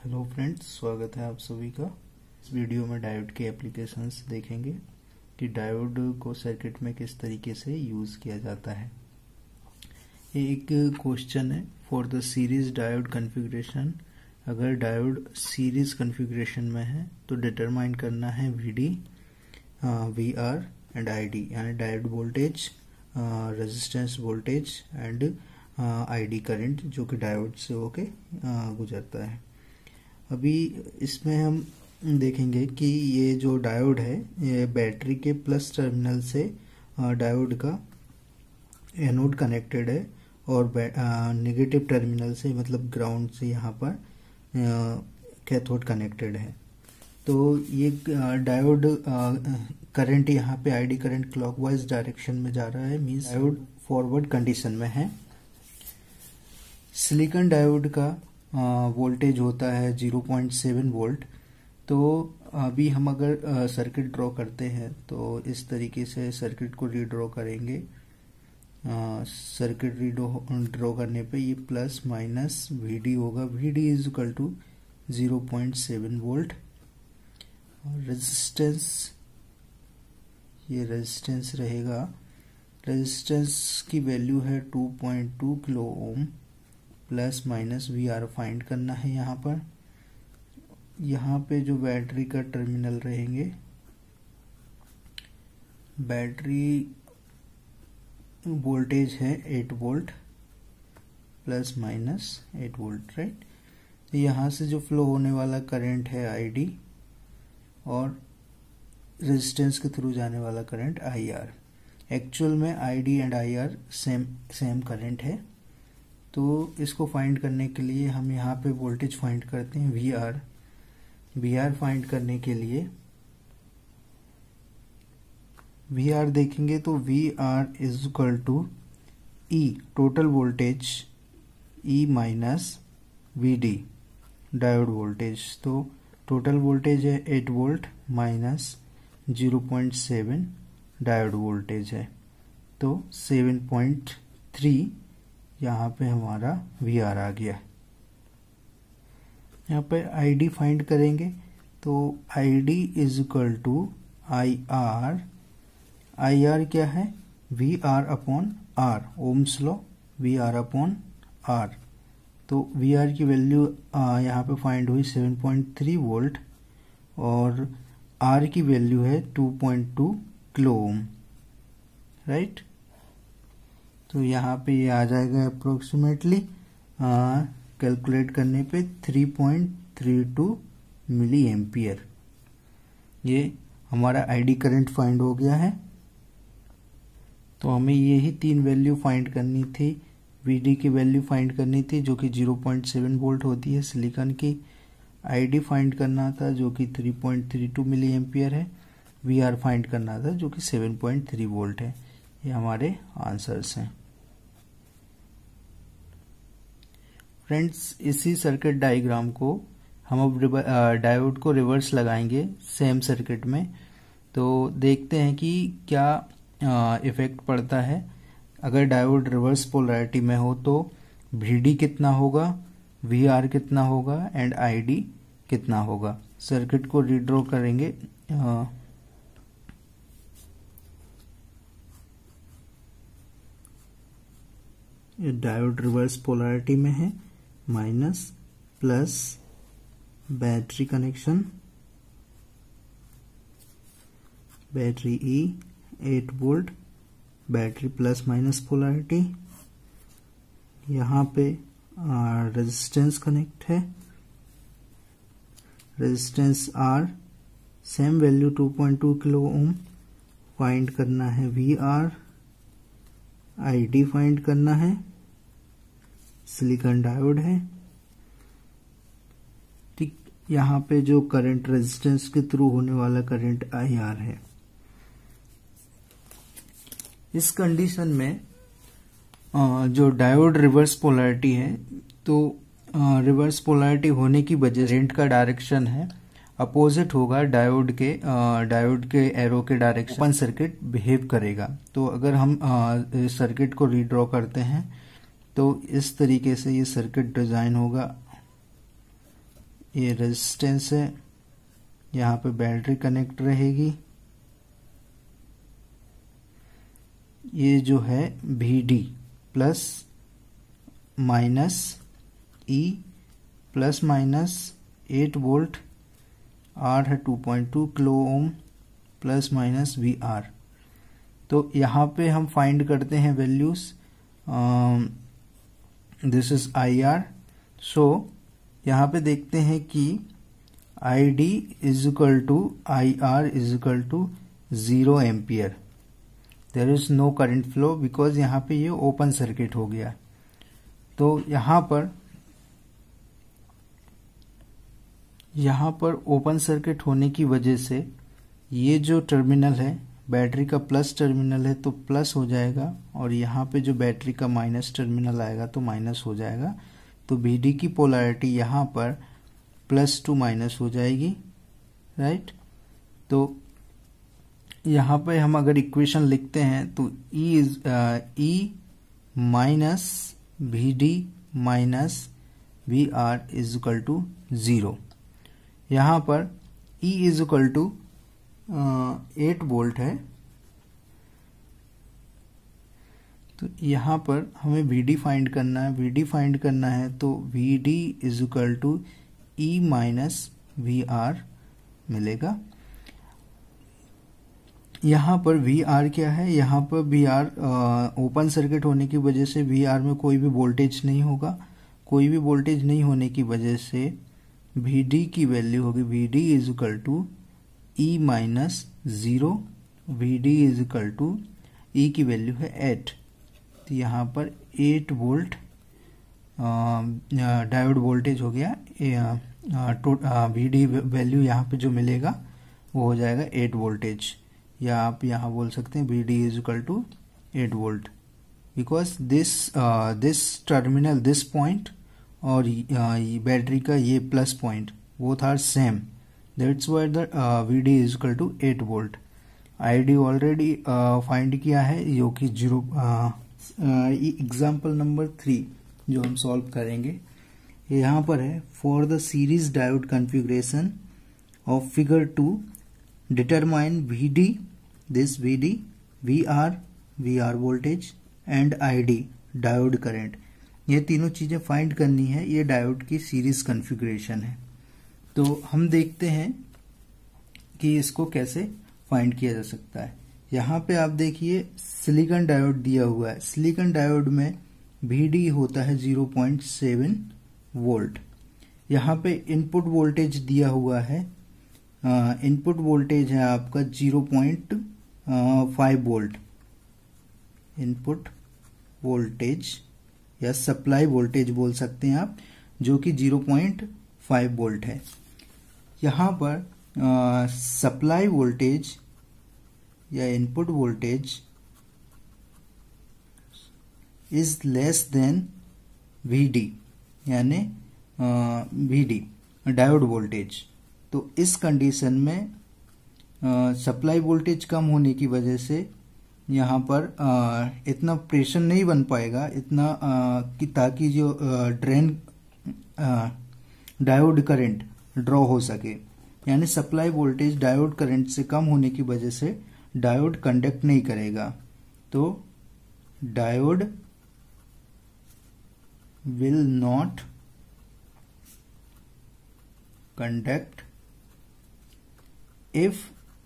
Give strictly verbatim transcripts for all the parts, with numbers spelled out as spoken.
Hello friends, स्वागत है आप सभी का। इस वीडियो में डायोड के एप्लीकेशंस देखेंगे कि डायोड को सर्किट में किस तरीके से यूज़ किया जाता है। ये एक क्वेश्चन है for the series diode configuration. अगर डायोड सीरीज कॉन्फ़िगरेशन में है तो डिटरमाइन करना है V D, V R and I D, यानी diode voltage, resistance voltage and I D current जो कि डायोड से होके गुजरता है। अभी इसमें हम देखेंगे कि ये जो डायोड है ये बैटरी के प्लस टर्मिनल से डायोड का एनोड कनेक्टेड है और नेगेटिव टर्मिनल से मतलब ग्राउंड से यहाँ पर कैथोड कनेक्टेड है। तो ये डायोड करंट यहाँ पे आईडी करंट क्लॉकवाइज डायरेक्शन में जा रहा है, मींस डायोड फॉरवर्ड कंडीशन में है। सिलिकॉन डायोड का वोल्टेज होता है ज़ीरो पॉइंट सेवन वोल्ट। तो अभी हम अगर सर्किट ड्रॉ करते हैं तो इस तरीके से सर्किट को रीड्रॉ करेंगे। सर्किट रीड्रॉ ड्रॉ करने पे ये प्लस माइनस वी डी होगा। V D is equal to zero point seven volt. Resistance, ये रेजिस्टेंस रहेगा, रेजिस्टेंस की वैल्यू है two point two kilo ohm. Plus minus V R find करना है। यहाँ पर यहाँ पे जो बैटरी का टर्मिनल रहेंगे, बैटरी वोल्टेज है eight volt plus minus eight volt, right. तो यहाँ से जो फ्लो होने वाला करंट है आई डी और रेजिस्टेंस के थ्रू जाने वाला करंट आई आर। एक्चुअल में I D and I R same same current है। तो इसको फाइंड करने के लिए हम यहाँ पे वोल्टेज फाइंड करते हैं V R. V R find करने के लिए वी आर देखेंगे तो V R is equal to E total voltage, E minus V D diode voltage. तो टोटल वोल्टेज है eight volt minus zero point seven diode voltage है, तो seven point three यहाँ पे हमारा वी आर आ गया। यहाँ पे आई डी फाइंड करेंगे तो I D is equal to I R. I R क्या है? V R upon R, ohm's law, V R upon R. तो वी आर की वैल्यू यहाँ पे फाइंड हुई सेवन पॉइंट थ्री वोल्ट और आर की वैल्यू है two point two kilo ohm, right. तो यहाँ पे ये आ जाएगा अप्रोक्सीमेटली कैलकुलेट करने पे three point three two milli ampere. ये हमारा आईडी करंट फाइंड हो गया है। तो हमें ये ही तीन वैल्यू फाइंड करनी थी। वीडी की वैल्यू फाइंड करनी थी जो कि ज़ीरो पॉइंट सेवन वोल्ट होती है सिलिकॉन की। आईडी फाइंड करना था जो कि three point three two milli ampere है। वी आर फाइंड करना था जो कि सेवन पॉइंट थ्री वोल्ट है। ये हमारे आंसर्स हैं। फ्रेंड्स, इसी सर्किट डायग्राम को हम अब डायोड को रिवर्स लगाएंगे सेम सर्किट में, तो देखते हैं कि क्या इफेक्ट पड़ता है। अगर डायोड रिवर्स पोलैरिटी में हो तो वी डी कितना होगा, वी आर कितना होगा एंड आई डी कितना होगा। सर्किट को रीड्रॉ करेंगे। आ, डायोड रिवर्स पोलैरिटी में है, minus plus battery connection, battery E eight volt, battery plus minus polarity. यहाँ पे रेजिस्टेंस कनेक्ट है, resistance R, same value two point two kilo ohm. Find करना है V R, I D find करना है। Silicon diode है, ठीक। यहाँ पे जो करंट रेजिस्टेंस के थ्रू होने वाला करंट आई आर है। इस कंडीशन में जो डायोड रिवर्स पोलैरिटी है, तो रिवर्स पोलैरिटी होने की वजह से करंट का डायरेक्शन है अपोजिट होगा डायोड के डायोड के एरो के डायरेक्शन। ओपन सर्किट बिहेव करेगा। तो अगर हम सर्किट को रीड्रॉ करते हैं तो इस तरीके से ये सर्किट डिजाइन होगा। ये रेजिस्टेंस है, यहाँ पे बैटरी कनेक्ट रहेगी। ये जो है V D plus minus E plus minus eight volt, R है two point two kilo ohm plus minus V R. तो यहाँ पे हम फाइंड करते हैं values, this is I R. So यहाँ पे देखते हैं कि I D is equal to I R is equal to zero ampere. There is no current flow because यहाँ पे ये ओपन सर्किट हो गया। तो यहाँ पर यहाँ पर ओपन सर्किट होने की वजह से ये जो टर्मिनल है बैटरी का प्लस टर्मिनल है तो प्लस हो जाएगा, और यहाँ पे जो बैटरी का माइनस टर्मिनल आएगा तो माइनस हो जाएगा। तो बी डी की पोलैरिटी यहाँ पर प्लस टू माइनस हो जाएगी, राइट। तो यहाँ पे हम अगर इक्वेशन लिखते हैं तो E is E minus V D minus V R is equal to zero. यहाँ पर E is equal to eight volt है, तो यहाँ पर हमें V D फाइंड करना है। V D फाइंड करना है तो V D is equal to E minus V R मिलेगा। यहाँ पर वी आर क्या है, यहाँ पर वी आर ओपन सर्किट होने की वजह से वी आर में कोई भी वोल्टेज नहीं होगा। कोई भी वोल्टेज नहीं होने की वजह से V D की वैल्यू होगी V D is equal to E minus zero. V D is equal to E की वैल्यू है एट, तो यहाँ पर एट वोल्ट डायोड वोल्टेज हो गया। वी डी वैल्यू यहाँ पे जो मिलेगा वो हो जाएगा एट वोल्टेज, या आप यहाँ बोल सकते हैं V D is equal to eight volt because this this terminal this point और बैटरी का ये plus point both are same, that's why the V D is equal to eight volt. I D already find किया है जो कि zero. Example number three जो हम solve करेंगे यहाँ पर है, for the series diode configuration of figure two determine V D, this V D, V R, V R voltage and I D diode current. ये तीनों चीजें फाइंड करनी है, ये डायोड की सीरीज कॉन्फ़िगरेशन है। तो हम देखते हैं कि इसको कैसे फाइंड किया जा सकता है। यहाँ पे आप देखिए सिलिकॉन डायोड दिया हुआ है। सिलिकॉन डायोड में वी डी होता है जीरो पॉइंट सेवन वोल्ट। यहाँ पे इनपुट वोल्टेज दिया हुआ है, इनपुट वोल्टेज है आपका zero point five volt. Input voltage या सप्लाई वोल्टेज बोल सकते हैं आप, जो कि जीरो पॉइंट फाइव वोल्ट है। यहाँ पर सप्लाई वोल्टेज या input voltage is less than V D, यानी वी डी डायोड वोल्टेज। तो इस कंडीशन में सप्लाई वोल्टेज कम होने की वजह से यहाँ पर आ, इतना प्रेशर नहीं बन पाएगा इतना आ, कि ताकि जो ड्रेन डायोड करंट ड्रॉ हो सके, यानी सप्लाई वोल्टेज डायोड करंट से कम होने की वजह से डायोड कंडक्ट नहीं करेगा। तो diode will not conduct if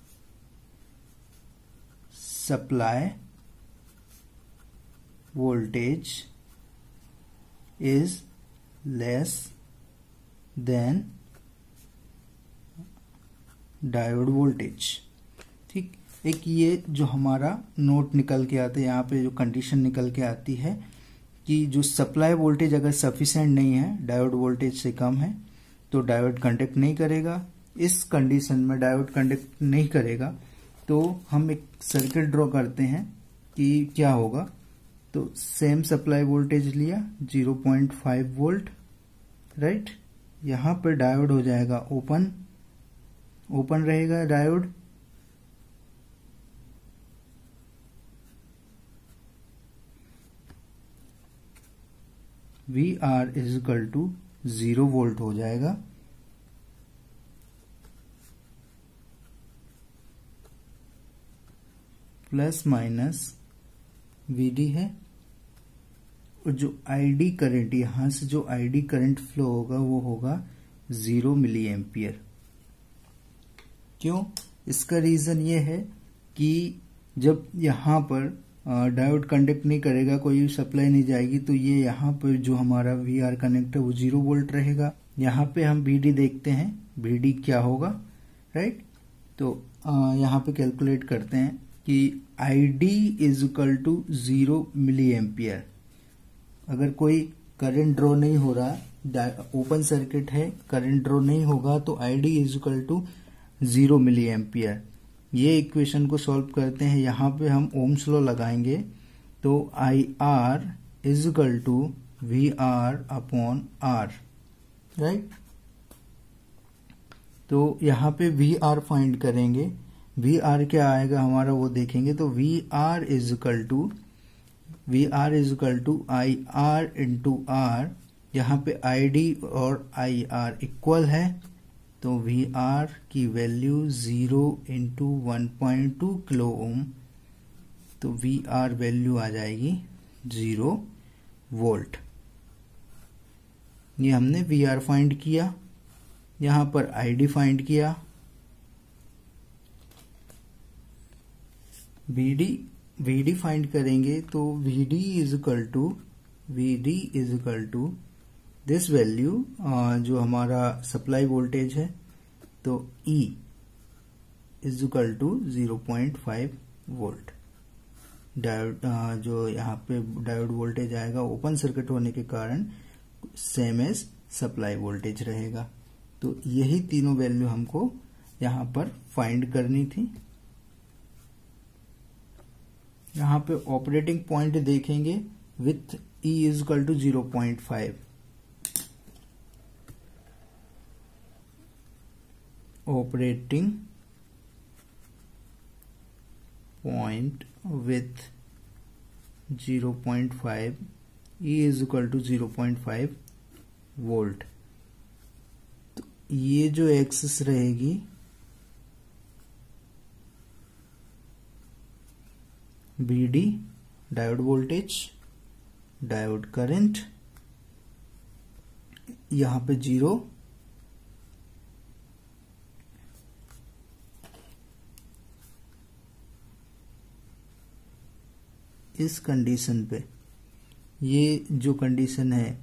supply voltage is less than diode voltage. ठीक, एक ये जो हमारा नोट निकल के आता है, यहाँ पे जो कंडीशन निकल के आती है कि जो सप्लाई वोल्टेज अगर सफिशिएंट नहीं है, डायोड वोल्टेज से कम है, तो डायोड कंडक्ट नहीं करेगा। इस कंडीशन में डायोड कंडक्ट नहीं करेगा तो हम एक सर्किट ड्रॉ करते हैं कि क्या होगा। तो सेम सप्लाई वोल्टेज लिया zero point five volt, right. यहाँ पर डायोड हो जाएगा ओपन, ओपन रहेगा diode. V R is equal to zero volt हो जाएगा। प्लस माइनस वी डी है, और जो आईडी करंट, यहां से जो आईडी करंट फ्लो होगा वो होगा जीरो मिली एम्पियर। क्यों? इसका रीजन ये है कि जब यहां पर डायोड कंडक्ट नहीं करेगा, कोई सप्लाई नहीं जाएगी, तो ये यहाँ पर जो हमारा वी आर कनेक्ट है वो जीरो वोल्ट रहेगा। यहाँ पे हम वी डी देखते हैं, वी डी क्या होगा, राइट। तो यहाँ पे कैलकुलेट करते हैं कि I D is equal to zero milli ampere. अगर कोई करंट ड्रॉ नहीं हो रहा, ओपन सर्किट है, करंट ड्रॉ नहीं होगा, तो I D is equal to zero milli ampere. ये इक्वेशन को सॉल्व करते हैं, यहाँ पे हम ओम्स लॉ लगाएंगे, तो I R is equal to V R upon R, right. तो यहाँ पे वी आर फाइंड करेंगे, वी आर क्या आएगा हमारा वो देखेंगे। तो V R is equal to V R is equal to I R into R, यहाँ पे आई डी और आई आर इक्वल है, तो वी आर की value zero into one point two kilo ohm, तो वी आर वैल्यू आ जाएगी zero volt. ये हमने वी आर फाइंड किया, यहां पर आई डी फाइंड किया, V D V D find करेंगे, तो V D is equal to V D is equal to this value, जो हमारा सप्लाई वोल्टेज है, तो E is equal to zero point five volt. Diode जो यहाँ पे डायोड वोल्टेज आएगा ओपन सर्किट होने के कारण सेम एज सप्लाई वोल्टेज रहेगा। तो यही तीनों वैल्यू हमको यहाँ पर फाइंड करनी थी। यहाँ पे ऑपरेटिंग पॉइंट देखेंगे with E is equal to zero point five, operating point with zero point five, E is equal to zero point five volt. तो ये जो एक्सिस रहेगी B D diode voltage, diode current, यहां पे zero, इस condition पे, ये जो कंडीशन है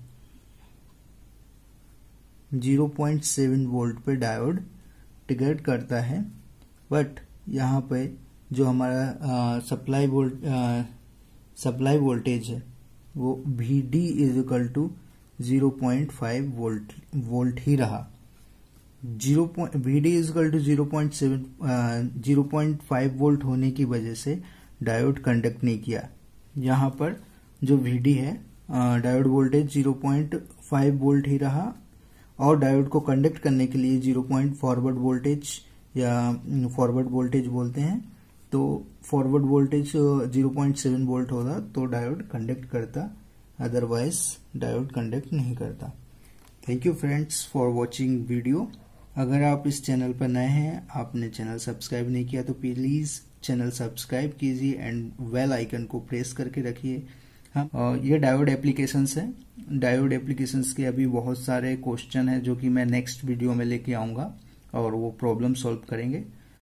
जीरो पॉइंट सेवन वोल्ट पे डायोड ट्रिगर करता है, बट यहाँ पे जो हमारा सप्लाई वोल्ट सप्लाई वोल्टेज है वो V D is equal to zero point five volt volt ही रहा। Zero point V D is equal to zero point seven zero point five volt होने की वजह से डायोड कंडक्ट नहीं किया। यहाँ पर जो वी डी है diode voltage zero point five volt ही रहा, और डायोड को कंडक्ट करने के लिए जीरो पॉइंट फॉरवर्ड वोल्टेज या फॉरवर्ड वोल्टेज बोलते हैं, तो forward voltage zero point seven volt होगा तो डायोड कंडक्ट करता, अदरवाइज डायोड कंडक्ट नहीं करता। Thank you friends for watching video. अगर आप इस चैनल पर नए हैं, आपने चैनल सब्सक्राइब नहीं किया, तो प्लीज चैनल सब्सक्राइब कीजिए एंड बेल आइकन को प्रेस करके रखिए। हाँ, ये डायोड एप्लीकेशंस है। डायोड एप्लीकेशंस के अभी बहुत सारे क्वेश्चन है जो कि मैं नेक्स्ट वीडियो में लेके आऊंगा और वो प्रॉब्लम सॉल्व करेंगे।